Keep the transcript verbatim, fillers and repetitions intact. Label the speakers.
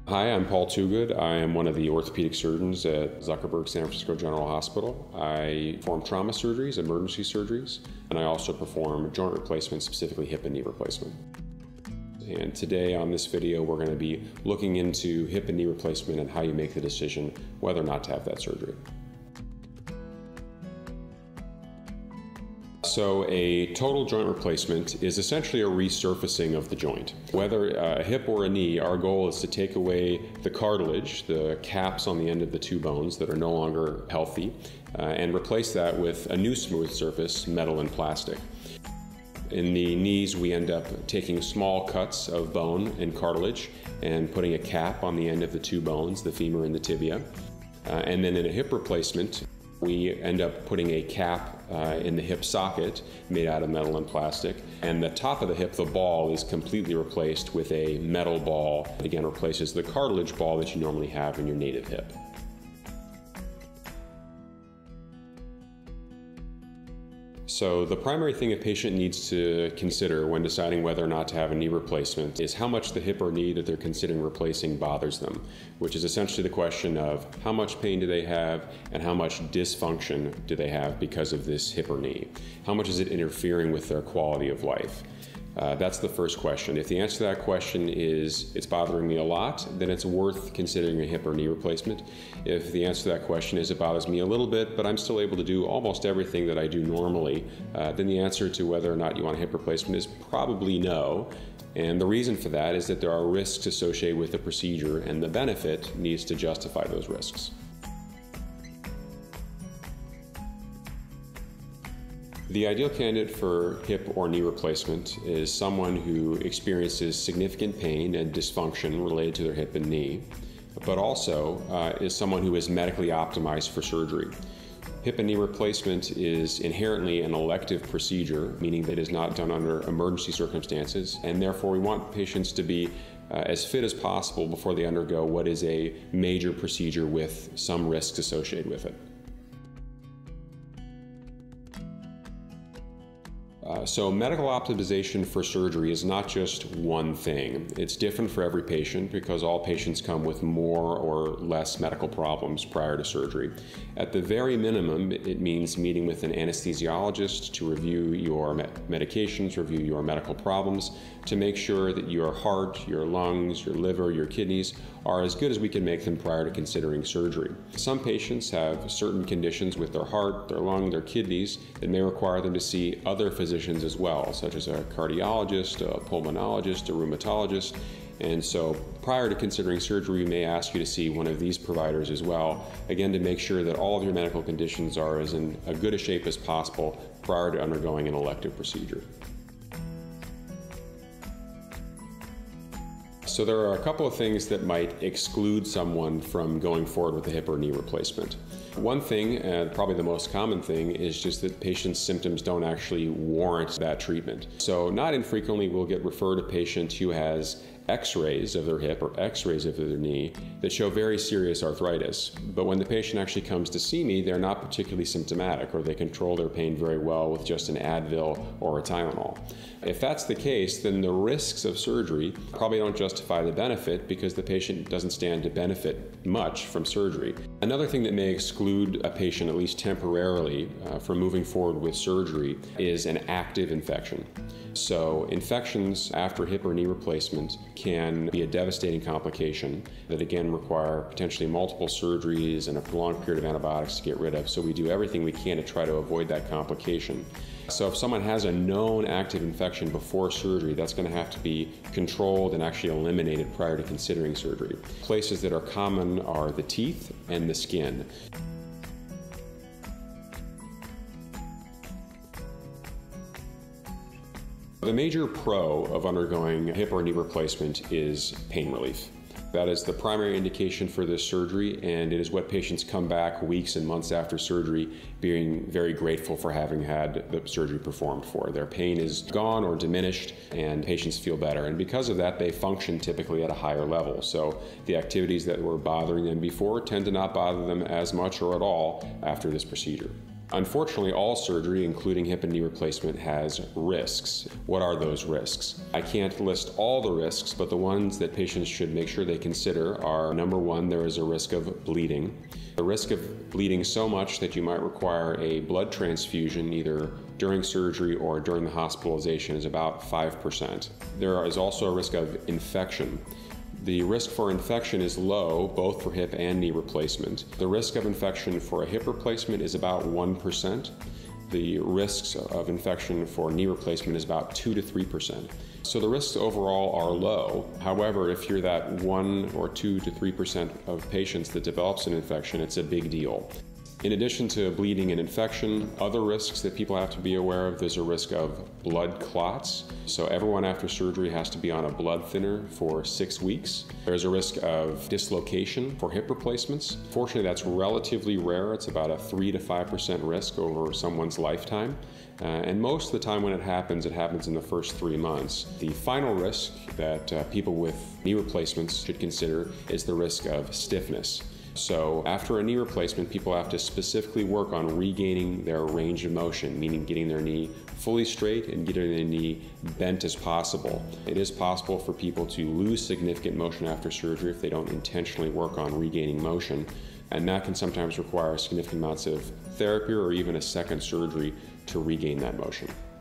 Speaker 1: Hi, I'm Paul Toogood. I am one of the orthopedic surgeons at Zuckerberg San Francisco General Hospital. I perform trauma surgeries, emergency surgeries, and I also perform joint replacement, specifically hip and knee replacement. And today on this video, we're going to be looking into hip and knee replacement and how you make the decision whether or not to have that surgery. So a total joint replacement is essentially a resurfacing of the joint. Whether a hip or a knee, our goal is to take away the cartilage, the caps on the end of the two bones that are no longer healthy, uh, and replace that with a new smooth surface, metal and plastic. In the knees, we end up taking small cuts of bone and cartilage and putting a cap on the end of the two bones, the femur and the tibia. Uh, and then in a hip replacement, we end up putting a cap uh, in the hip socket made out of metal and plastic. And the top of the hip, the ball, is completely replaced with a metal ball. It again replaces the cartilage ball that you normally have in your native hip. So the primary thing a patient needs to consider when deciding whether or not to have a knee replacement is how much the hip or knee that they're considering replacing bothers them, which is essentially the question of how much pain do they have and how much dysfunction do they have because of this hip or knee. How much is it interfering with their quality of life? Uh, that's the first question. If the answer to that question is it's bothering me a lot, then it's worth considering a hip or knee replacement. If the answer to that question is it bothers me a little bit, but I'm still able to do almost everything that I do normally, uh, then the answer to whether or not you want a hip replacement is probably no. And the reason for that is that there are risks associated with the procedure, and the benefit needs to justify those risks. The ideal candidate for hip or knee replacement is someone who experiences significant pain and dysfunction related to their hip and knee, but also uh, is someone who is medically optimized for surgery. Hip and knee replacement is inherently an elective procedure, meaning that it is not done under emergency circumstances, and therefore we want patients to be uh, as fit as possible before they undergo what is a major procedure with some risks associated with it. Uh, so medical optimization for surgery is not just one thing. It's different for every patient because all patients come with more or less medical problems prior to surgery. At the very minimum, it means meeting with an anesthesiologist to review your me- medications, review your medical problems, to make sure that your heart, your lungs, your liver, your kidneys are as good as we can make them prior to considering surgery. Some patients have certain conditions with their heart, their lung, their kidneys that may require them to see other physicians as well, such as a cardiologist, a pulmonologist, a rheumatologist. And so prior to considering surgery, we may ask you to see one of these providers as well, again to make sure that all of your medical conditions are as in as good a shape as possible prior to undergoing an elective procedure. So there are a couple of things that might exclude someone from going forward with a hip or knee replacement. One thing, and probably the most common thing, is just that patients' symptoms don't actually warrant that treatment. So not infrequently we'll get referred a patient who has x-rays of their hip or x-rays of their knee that show very serious arthritis. But when the patient actually comes to see me, they're not particularly symptomatic, or they control their pain very well with just an Advil or a Tylenol. If that's the case, then the risks of surgery probably don't justify the benefit because the patient doesn't stand to benefit much from surgery. Another thing that may exclude a patient, at least temporarily, uh, from moving forward with surgery is an active infection. So infections after hip or knee replacement can be a devastating complication that again require potentially multiple surgeries and a prolonged period of antibiotics to get rid of. So we do everything we can to try to avoid that complication. So if someone has a known active infection before surgery, that's going to have to be controlled and actually eliminated prior to considering surgery. Places that are common are the teeth and the skin. The major pro of undergoing hip or knee replacement is pain relief. That is the primary indication for this surgery, and it is what patients come back weeks and months after surgery being very grateful for having had the surgery performed for. Their pain is gone or diminished, and patients feel better. And because of that, they function typically at a higher level. So the activities that were bothering them before tend to not bother them as much or at all after this procedure. Unfortunately, all surgery, including hip and knee replacement, has risks. What are those risks? I can't list all the risks, but the ones that patients should make sure they consider are, number one, there is a risk of bleeding. The risk of bleeding so much that you might require a blood transfusion either during surgery or during the hospitalization is about five percent. There is also a risk of infection. The risk for infection is low, both for hip and knee replacement. The risk of infection for a hip replacement is about one percent. The risks of infection for knee replacement is about two to three percent. So the risks overall are low. However, if you're that one or two to three percent of patients that develops an infection, it's a big deal. In addition to bleeding and infection, other risks that people have to be aware of, there's a risk of blood clots. So everyone after surgery has to be on a blood thinner for six weeks. There's a risk of dislocation for hip replacements. Fortunately, that's relatively rare. It's about a three to five percent risk over someone's lifetime. Uh, and most of the time when it happens, it happens in the first three months. The final risk that uh, people with knee replacements should consider is the risk of stiffness. So after a knee replacement, people have to specifically work on regaining their range of motion, meaning getting their knee fully straight and getting their knee bent as possible. It is possible for people to lose significant motion after surgery if they don't intentionally work on regaining motion, and that can sometimes require significant amounts of therapy or even a second surgery to regain that motion.